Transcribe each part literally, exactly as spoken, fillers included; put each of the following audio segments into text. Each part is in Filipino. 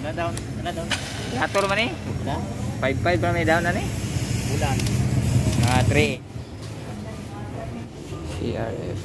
Ano down? Ano down? Ator man eh. five five pa may down na ni. Bulan. Mga three. C R F.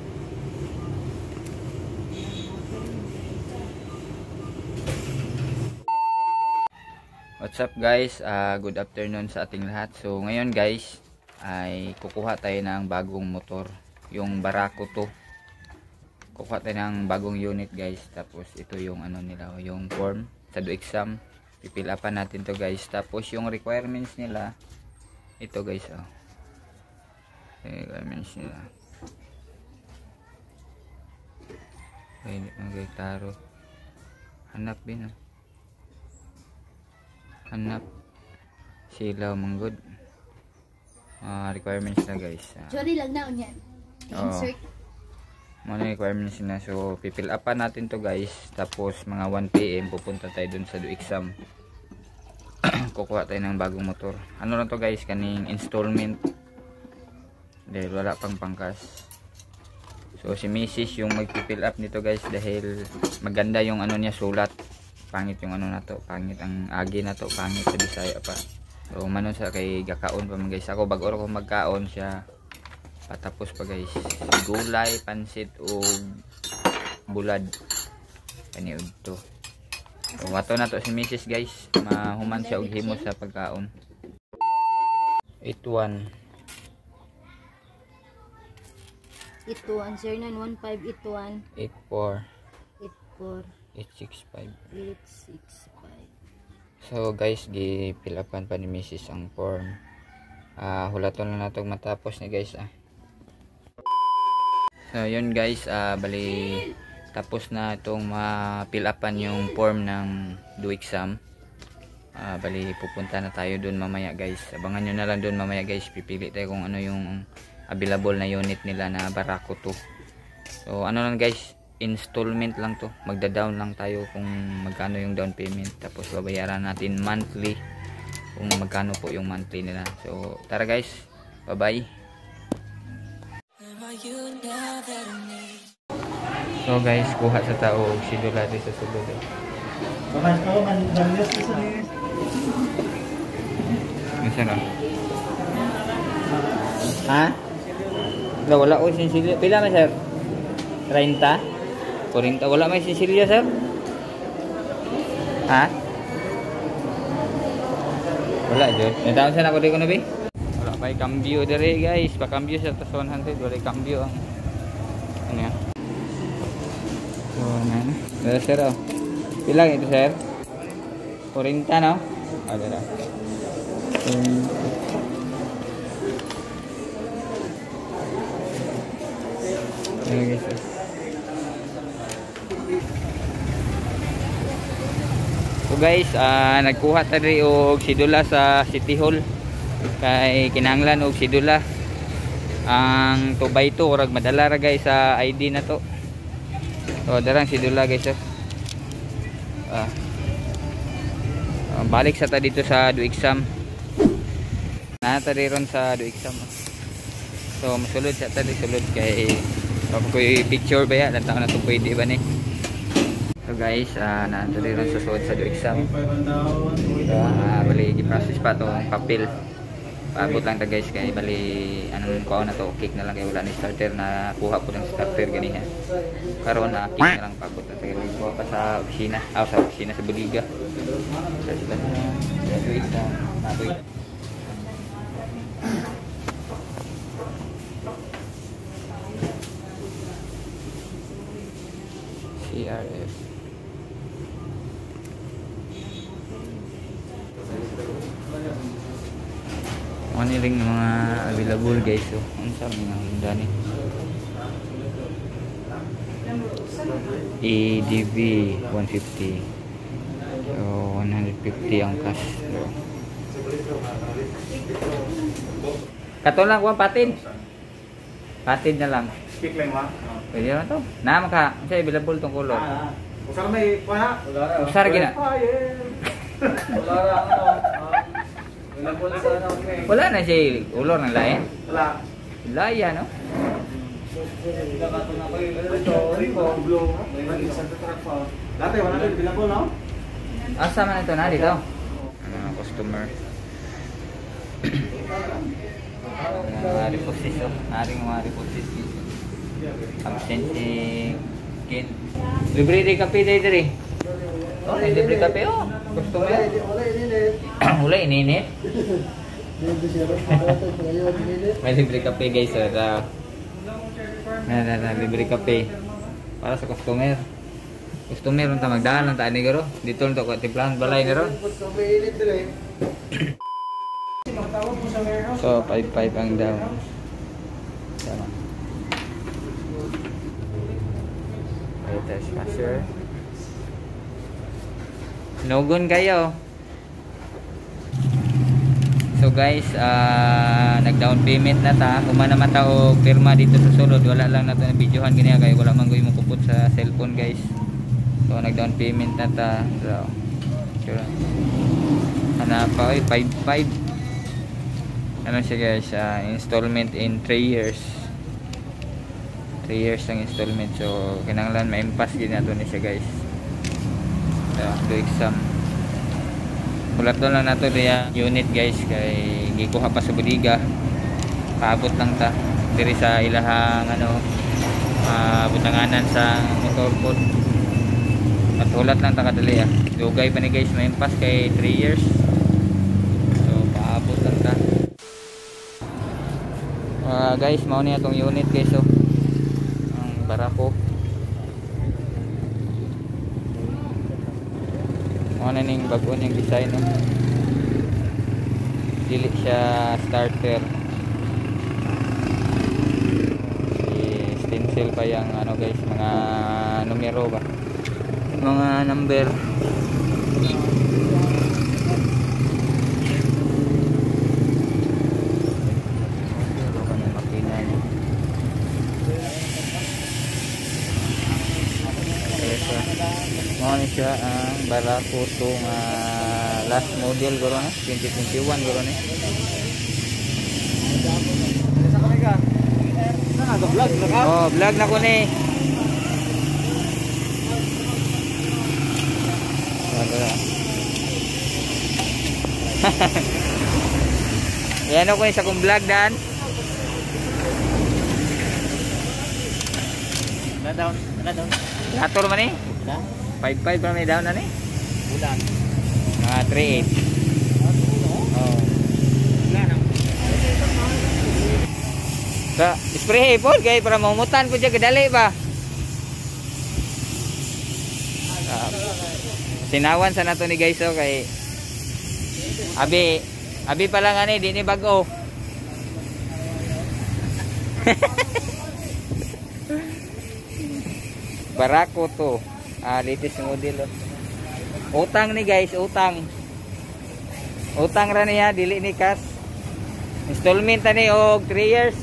What's up guys? Uh, good afternoon sa ating lahat. So ngayon guys ay kukuha tayo ng bagong motor, yung Barako to. Kukuha tayo ng bagong unit guys. Tapos ito yung ano nila, yung form sa do exam. Pipilapan natin to guys. Tapos yung requirements nila ito guys, oh. Requirements nila. Pwede ang taro. Hanap din, oh. Hanap silaw manggod. Uh, requirements na guys. Uh, Sorry lang na yan. Insert. Oh, mga requirements na. So pipil upan natin to guys. Tapos mga one P M pupunta tayo dun sa do exam. Kukuha tayo ng bagong motor. Ano lang to guys, kaning installment. Dahil wala pang pangkas. So si Missus yung magpipil up nito guys dahil maganda yung ano niya sulat. Pangit yung ano na to, pangit ang agi na to, pangit sa Bisaya pa. So manon sa kay gakaon pa guys. Ako bag-oro ko magkaon siya patapos pa guys. Gulay, pansit o bulad. Kaniud to. So wato na to si Missus guys. Mahuman siya og himo sa pagkaon. eight one. eight one zero nine one five eight one eight four eight four eight six five. eight six five. So guys, gipilapan pa ni Missus ang form. Ah, uh, hulaton lang nato matapos ni guys ah. So yun guys, ah uh, bali tapos na itong mapilapan yung form ng do exam. Ah, uh, bali pupunta na tayo doon mamaya guys. Abangan niyo na lang doon mamaya guys. Pipili tayo kung ano yung available na unit nila na Barako to. So ano lang guys, installment lang to, magda-down lang tayo kung magkano yung down payment, tapos babayaran natin monthly kung magkano po yung monthly nila. So tara guys, bye bye. So guys, kuha sa tao si Dolade sa sulod. Masa na? Ha? Wala, wala ko sinsilyo. Pila na sir? thirty? forty, wala may sisilya sir? Ha? Wala jud. Nataon sa nako di ko na bi? Wala pa cambio dire guys, pa cambio sa tas one hundred, wala cambio ang ano yan. So nan, dala sir oh. Pila ito sir? forty no? Ah, dala. Um, okay, sir. So guys, uh, nagkuha tayo og sidula sa City Hall kay kinahanglan og sidula ang two by two orag madala ra guys sa I D na to. So darang sidula guys sir. Uh, uh, balik sa ta dito sa do exam. Na ta ron sa do exam. So masulod sa ta sulod kay ako picture ba ya, lantaw na to pwede ba ni. So guys, uh, natuloy rin susunod sa do exam. So, uh, bali i-process pa itong papel. Paabot lang ta guys kay bali anong kuha na to, kick na lang kay wala ni starter na kuha po ng starter ganiha. Karon na uh, kick na lang paabot na kay kuha pa sa opisina, ah, sa opisina sa Buliga. Sa sila sa do exam. Napoy. C R F. Ano ring mga available guys, so ang sa mga handa ni E D V one fifty, so one fifty ang cash. So kato lang kuha patin patin na lang Kick lang wa. pwede na to na maka sa available tong color. Usar may kuha. Usar gina. Wala ra ano. Wala na siya ulor ng lain. Wala. Laya no? Dati wala na available no? Asa man ito na dito? Mga customer. Mga reposis oh. Naring mga reposis. Absent si Ken. Libre di kape day diri. Oh, may libre kape oh. Customer. Wala ininit. May libre kape guys. So, uh, na, na, na, libre kape para sa customer. Customer unta magdaan lang taan ni garo. Dito lang to ko timplahan balay ni ron. So five five ang daw. Tama. Ito si cashier. Nogon kayo. So guys, uh, nag-down payment na ta. Kuma naman ta og pirma dito sa sulod. Wala lang na to na videohan gani kay wala man ko imong kupot sa cellphone guys. So nag-down payment na ta. So sure. Hanap pa oy five five. Ano siya guys, uh, installment in three years. three years ang installment. So kinahanglan ma-impass gid nato ni siya guys. So to exam. Ulat doon lang nato diya unit guys kay gikuha pa sa budiga. Paabot lang ta diri sa ilahang ano uh, butanganan sa motor pod. At ulat lang ta kadali ah. Dugay pa ni guys ma-impass kay three years. So paabot lang ta. Uh, guys, mao ni atong unit guys oh. Ang barako. Ano ning bago niyang design no? Dili siya starter. I-stencil pa yung ano guys, mga numero ba? Mga number. Mo ni siya ang barako tong uh, last model guro na twenty twenty-one guro ni. Oh, vlog na ko ni. Yan ako ni sa kong vlog dan. Na down, na down. Lator man ni. five five pa may down na ni. Bulan. Mga three eight. Oh. Bulan. Sa spray po kay para mamutan ko diya kadali ba. Uh, sinawan sa nato ni guys oh kay abi abi pa lang ani di ni bag-o. Barako to. Ah, latest model oh. Utang ni guys, utang. Utang ra niya, dili ni cash. Installment ani og three years.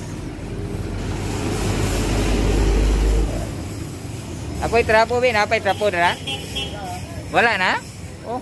Apoy trapo bin, apay trapo na? Wala na? Oh.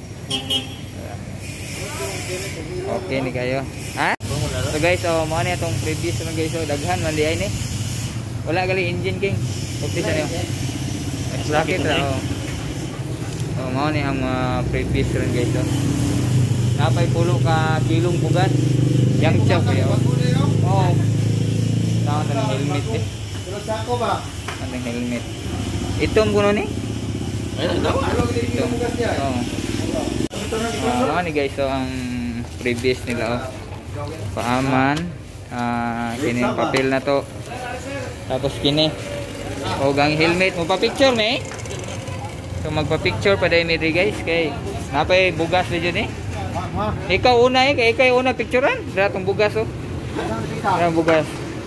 Okay ni kayo. Ha? So guys, oh, mo ni atong previous na guys, oh, daghan man di ay ni. Wala gali engine king. Okay sa niyo. Sakit ra oh. Oh, mao ni ang uh, previous rin guys oh. Napay pulo ka kilong bugas. Yang chow kayo. Oh. Tawon ta helmet eh. Pero sako ba? Ang helmet. Itom kuno ni? Ay, daw. Ano gid yung bugas niya? Oh. Ah, mao ni guys oh ang previous nila oh. Paaman. Ah, kini papel na to. Tapos kini o gang helmet mo pa picture me. So magpa-picture pa dai mi guys kay napay bugas video ni. Ikaw una eh kay ikaw una picturean dra tong bugas oh. Dra bugas.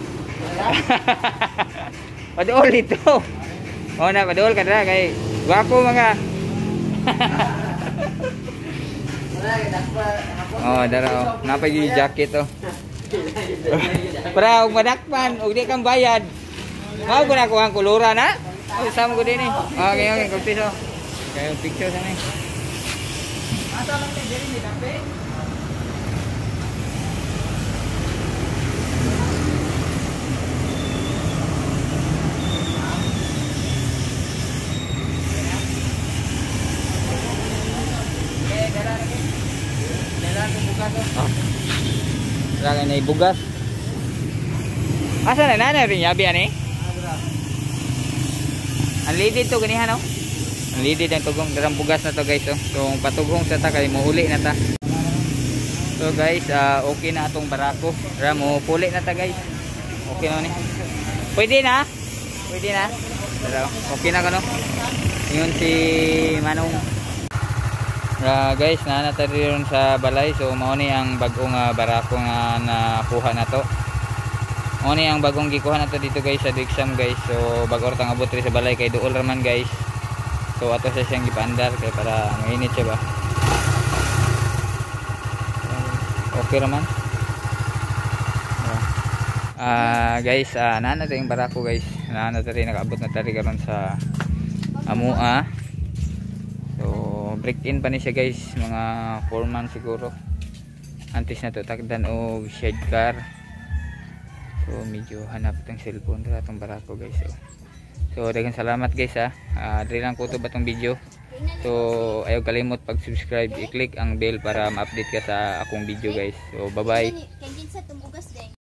Padol ito. O na padol ka dra kay gwapo mga. Oh dara oh napay jacket oh. Para og madakpan og di kang bayad. Mau ko na ko ang kulura na. Oh, sama ko din eh. Okay, okay, kumpiso. Kaya yung picture sana eh. Asa lang ni diri ni kape? Oh. Wala na ibugas. Asa na na rin yabi ani? Ang lidid to ganihan no. Ang lidid ang tugong darang bugas na to guys oh. So patugong sa ta kay muuli na ta. So guys, uh, okay na atong barako. Ra mo puli na ta guys. Okay na ni. Pwede na? Pwede na. Pero okay na kano. Ingon si Manong. Ra guys, na natari ron sa balay. So mao ni ang bagong uh, barako nga nakuha na to. Mao ni ang bagong gikuha na to dito guys sa Dixam guys. So bag-or tang abot ri sa balay kay duol raman guys. So ato sa siyang gipaandar kay para mainit siya ba. Okay raman. Ah uh, guys, uh, nana tayong barako guys. Nana tari nakaabot na tari karon sa Amua. So break in pa ni siya guys, mga four months siguro. Antes na to takdan og shed car. So medyo hanap tong cellphone ra tong barako guys. So, so daghang salamat guys ha. Uh, diri lang ko to batong video. So ayaw kalimot pag-subscribe, i-click ang bell para ma-update ka sa akong video guys. So bye bye.